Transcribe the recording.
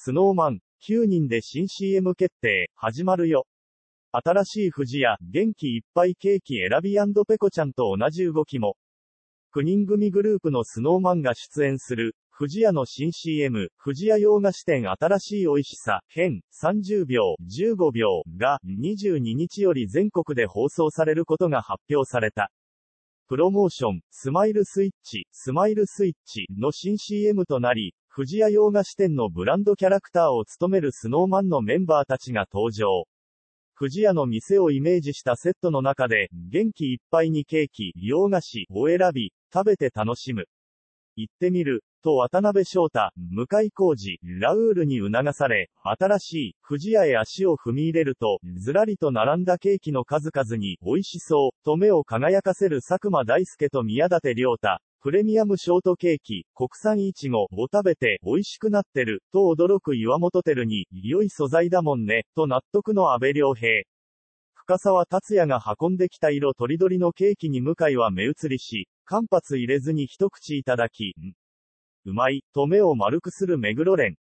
スノーマン、9人で新 CM 決定、始まるよ。新しい不二家、元気いっぱいケーキ選び&ペコちゃんと同じ動きも。9人組グループのスノーマンが出演する、不二家の新 CM、不二家洋菓子店新しい美味しさ、編、30秒、15秒が、22日より全国で放送されることが発表された。プロモーション、スマイルスイッチの新 CM となり、不二家洋菓子店のブランドキャラクターを務めるスノーマンのメンバーたちが登場。不二家の店をイメージしたセットの中で、元気いっぱいにケーキ、洋菓子を選び、食べて楽しむ。行ってみる、と渡辺翔太、向井康二、ラウールに促され、新しい、不二家へ足を踏み入れると、ずらりと並んだケーキの数々に、美味しそう、と目を輝かせる佐久間大介と宮舘涼太、プレミアムショートケーキ、国産いちごを食べて、美味しくなってる、と驚く岩本照に、良い素材だもんね、と納得の阿部亮平。深沢達也が運んできた色とりどりのケーキに向井は目移りし、間髪入れずに一口いただき、うまい、と目を丸くする目黒蓮。